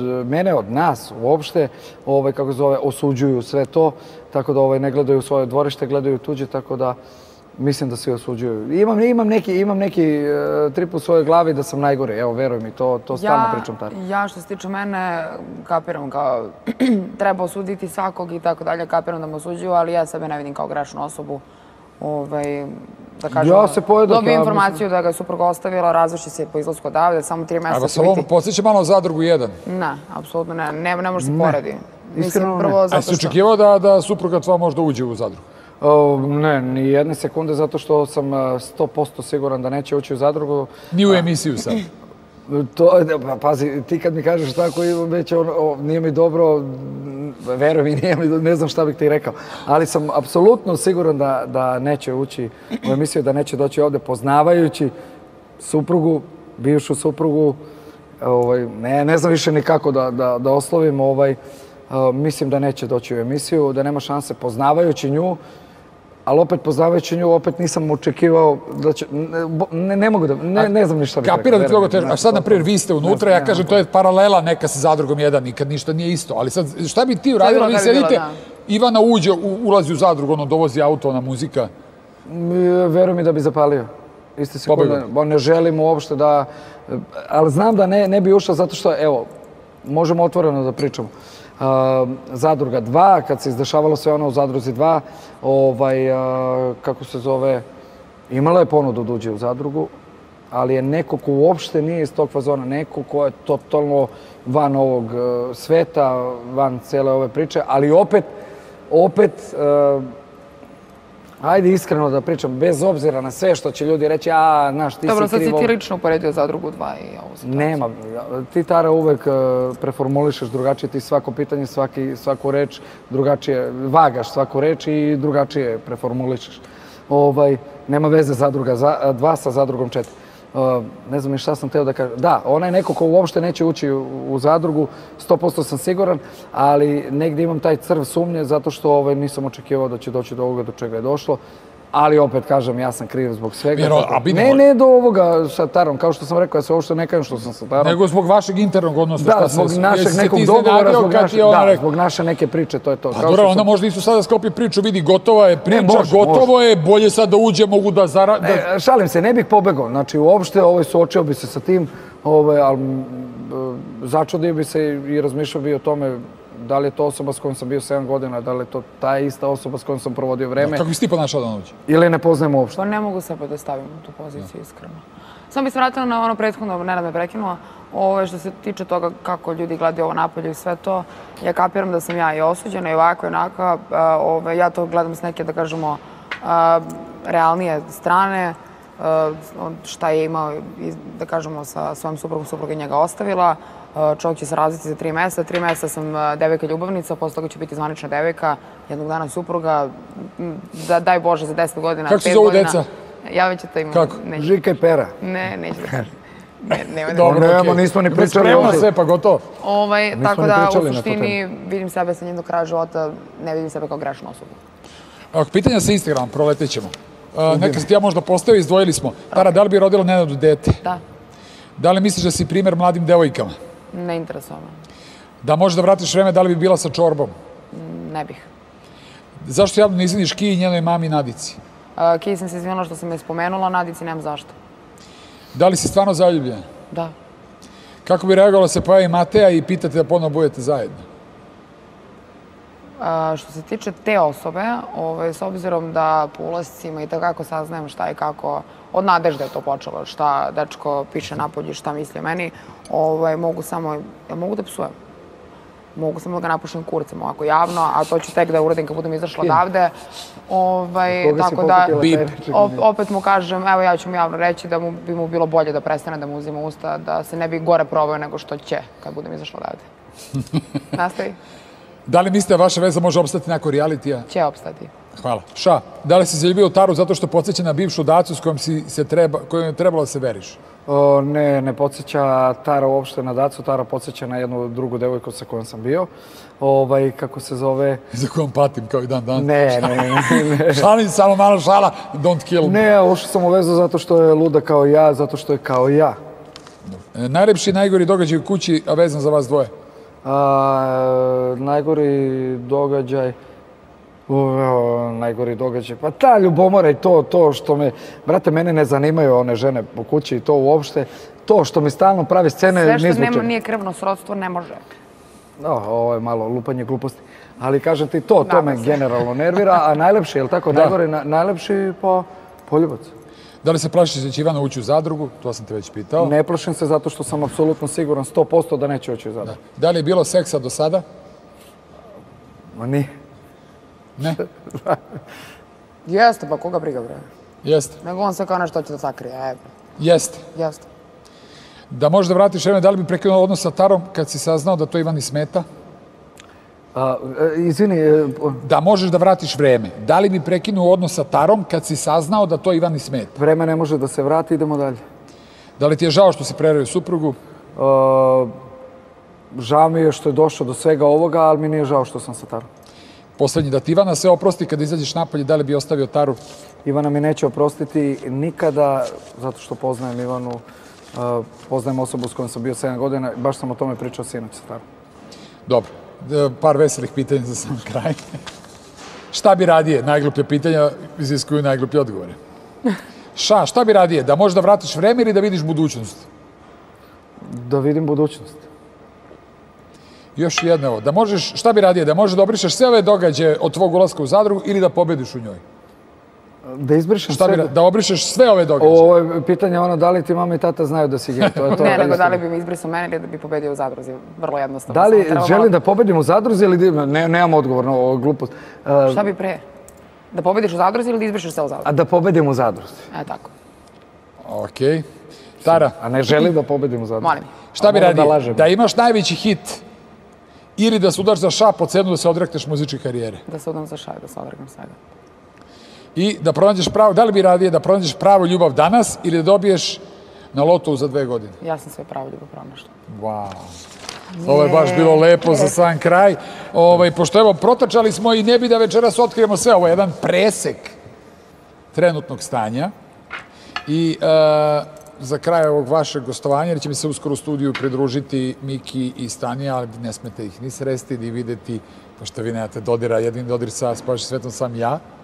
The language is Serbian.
mene, od nas uopšte, kako se zove, osuđuju sve to, tako da ne gledaju svoje dvorište, gledaju tuđe, tako da mislim da svi osuđuju. Imam neki trip u svojoj glavi da sam najgore, evo, veruj mi, to stalno pričam tako. Ja, što se tiče mene, kapiram kao treba osuditi svakog i tako dalje, kapiram da me osuđuju, ali ja sebe ne vidim kao grešnu osobu. Da kažem, dobio informaciju da ga je supruga ostavila, razvrši se po izlasku odavde, samo 3 meseca. A vas ovo podsjeća malo Zadrugu 1? Ne, apsolutno ne. Ne može se poredi. Iskreno ne. A si očekivao da supruga tva možda uđe u Zadrugu? Ne, ni jedne sekunde, zato što sam 100% siguran da neće ući u Zadrugu. Ni u emisiju sad? Pazi, ti kad mi kažeš tako, već nije mi dobro, veruj mi, ne znam šta bih ti rekao. Ali sam apsolutno siguran da neće ući u emisiju, da neće doći ovde poznavajući suprugu, bivšu suprugu. Ne znam više ni kako da oslovim. Mislim da neće doći u emisiju, da nema šanse poznavajući nju. Ali opet, poznavajući nju, opet nisam očekivao da će... Ne mogu da... Ne znam ništa. Kapira da ti mnogo težo. A sad, na primjer, vi ste unutra, ja kažem, to je paralela neka sa Zadrugom 1, nikad ništa nije isto. Ali sad, šta bi ti uradila? Vi sedite, Ivana ulazi u Zadrugu, dovozi auto, ona muzika. Veruj mi da bi zapalio. Iste sekunde. Ne želim uopšte da... Ali znam da ne bi ušao zato što, evo, možemo otvoreno da pričamo. Zadruga 2, kad se izdešavalo sve ono u Zadruzi 2, kako se zove, imala je ponudu da uđe u Zadrugu, ali je neko ko uopšte nije iz tog fazona, neko ko je totalno van ovog sveta, van cijele ove priče, ali opet, ajde iskreno da pričam, bez obzira na sve što će ljudi reći, znaš, ti si krivo... Dobro, sad si ti lično uporedio Zadrugu 2 i ovu situaciju. Nema. Ti, Tara, uvek preformulišeš drugačije, ti svako pitanje, svaku reč drugačije, vagaš svaku reč i drugačije preformulišeš. Nema veze Zadruga 2 sa Zadrugom 4. Ne znam ni šta sam teo da kažem. Da, ona je neko ko uopšte neće ući u Zadrugu, 100% sam siguran, ali negdje imam taj crv sumnje zato što nisam očekivao da će doći do ovoga do čega je došlo. Ali opet kažem, ja sam kriv zbog svega. Ne do ovoga sa Tarom, kao što sam rekao, ja se uopšte ne kažem što sam sa Tarom. Nego zbog vašeg internog odnosa. Da, zbog našeg nekog dogovora, zbog naše neke priče, to je to. A dobro, onda možda isto sada sklopi priču, vidi, gotova je priča, gotovo je, bolje sad da uđe, mogu da zarade. Šalim se, ne bih pobegao, znači uopšte suočio bi se sa tim, ali začudio bi se i razmišljao bi o tome da li je to osoba s kojom sam bio 7 godina, da li je to ta ista osoba s kojom sam provodio vreme. Kako si ti ponašao da uđe? Ili ne poznajem uopšte? Pa ne mogu sebe da stavim u tu poziciju, iskreno. Samo bi se vratila na ono prethodno, Nenad me prekinula, što se tiče toga kako ljudi gledaju ovo napolje i sve to. Ja kapiram da sam ja i osuđena i ovako i onako. Ja to gledam s neke, da kažemo, realnije strane. Šta je imao, da kažemo, sa svojom suprugom, supruga njega ostavila. Čovjek će se razviti za 3 meseca. 3 meseca sam devojka ljubavnica, posle toga ću biti zvanična devojka, jednog dana supruga, daj Bože, za 10 godina, 5 godina. Kako se zovu deca? Javit ću te imam. Kako? Žika i Pera. Ne, neću da kažem. Dobro, nismo ni pričali. Spremno sve, pa gotovo. Tako da, u suštini, vidim sebe sa njim do kraja života, ne vidim sebe kao grešnu osobu. Evo, pitanja sa Instagram, proletit ćemo. Neka si ti ja možda postavio, izdvojili smo. Tara, da li bi rodila Nenadu dete? Da. Da li misliš da si primer mladim devojkama? Ne interesuje me. Da možeš da vratiš vreme, da li bi bila sa Čorbom? Ne bih. Zašto javno ne izviniš Kiji i njenoj mami Nadici? Kiji sam se izvinila što sam je spomenula, Nadici nemam zašto. Da li si stvarno zaljubljena? Da. Kako bi reagovala se pojavi Mateja i pitate da ponovno budete zajedno? Što se tiče te osobe, s obzirom da po ulascima i tako saznajem šta i kako, od Nadežde je to počelo, šta dečko piše napolje, šta misli o meni, mogu da psujem. Mogu samo da ga napušim kurcem ovako javno, a to ću tek da uradim kad budem izašla odavde. Tako da, opet mu kažem, evo ja ću mu javno reći da bi mu bilo bolje da prestane da mu uzima usta, da se ne bi gore probao nego što će kad budem izašla odavde. Nastavi. Da li mislite da vaša veza može opstati nakon realitija? Će opstati. Hvala. Ša, da li si zaljubio Taru zato što podsjeća na bivšu dacu s kojom je trebalo da se veriš? Ne podsjeća Tara uopšte na dacu, Tara podsjeća na jednu drugu devojku sa kojom sam bio. Kako se zove... Za kojom patim kao i dan dan. Ne. Šalim, samo malo šala, don't kill me. Ne, ušao sam u vezu zato što je luda kao ja, zato što je kao ja. Najlepši i najgori događaj u kući, a vezan za vas dvoje? Najgori događaj... Najgori događaj. Pa ta ljubomora i to što me... Brate, mene ne zanimaju one žene po kući i to uopšte. To što mi stalno pravi scene... Sve što nije krvno srodstvo ne može. Ovo je malo lupanje gluposti. Ali kažem ti, to me generalno nervira. A najlepši, je li tako? Najgori, najlepši poljubac. Da li se plašiš da će Ivana ući u zadrugu? To sam te već pitao. Ne plašim se zato što sam apsolutno siguran 100% da neće ući u zadrugu. Da li je bilo seksa do sada? Ma nije. Ne? Jeste, pa koga briga, bre? Jeste. Nego on sve kao nešto će da sakrije. Jeste. Jeste. Da možeš da vratiš vreme, da li bi prekinuo odnos sa Tarom kad si saznao da to Ivani smeta? Izvini... Da možeš da vratiš vreme. Da li bi prekinuo odnos sa Tarom kad si saznao da to Ivani smeta? Vreme ne može da se vrati, idemo dalje. Da li ti je žao što si prerao suprugu? Žao mi je što je došlo do svega ovoga, ali mi nije žao što sam sa Tarom. Poslednji, da ti Ivana sve oprosti kada izađeš napolje, da li bi ostavio Taru? Ivana mi neće oprostiti nikada, zato što poznajem Ivanu, poznajem osobu s kojom sam bio 7 godina, baš sam o tome pričao sinoć sa Tarom. Dobro, par veselih pitanja za sam kraj. Šta bi radije? Najgluplje pitanja iziskuju najgluplje odgovore. Šta bi radije? Da možeš da vratiš vreme ili da vidiš budućnost? Da vidim budućnost. Još jedno ovo. Šta bi radije? Da možeš da obrišeš sve ove događaje od tvog ulaska u zadrugu ili da pobediš u njoj? Da izbrišem sve... Da obrišeš sve ove događaje? Ovo je pitanje da li ti mama i tata znaju da si gej. Ne, nego da li bi mi izbrisao mene ili da bi pobedio u zadruzi. Vrlo jednostavno. Da li želim da pobedim u zadruzi ili... Nemam odgovor na ovo glupost. Šta bi pre? Da pobediš u zadruzi ili da izbrišeš sve u zadruzi? A da pobedim u zadruzi. Tako. Okej. Tara? A ne želim da pobedim u zadruzi. Molim. Šta bi radije? Da imaš najveći hit ili da se udaš za šah po cenu da se odrekneš muzičke karijere? Da se udam za šah, da se odreknem svega. I da pronađeš pravo, da li bi radije da pronađeš pravu ljubav danas ili da dobiješ na lotu za 2 godine? Ja sam sve pravu ljubav pronašla. Wow. Ovo je baš bilo lepo za sam kraj. Pošto evo, protačali smo i ne bi da večeras otkrijemo sve. Ovo je jedan presek trenutnog stanja. I za kraj ovog vašeg gostovanja, jer će mi se uskoro u studiju pridružiti Miki i Stanija, ali ne smete ih ni sresti, ni videti, pošto vi nemate dodira, jedini dodir sa spašim svetom sam ja.